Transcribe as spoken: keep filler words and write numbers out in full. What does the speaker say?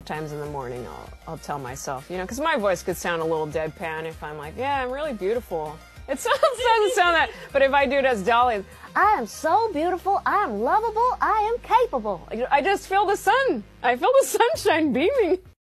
Times in the morning I'll, I'll tell myself, you know, because my voice could sound a little deadpan if I'm like, yeah, I'm really beautiful. It sounds, doesn't sound that, but if I do it as Dolly, I am so beautiful, I am lovable, I am capable. I just feel the sun. I feel the sunshine beaming.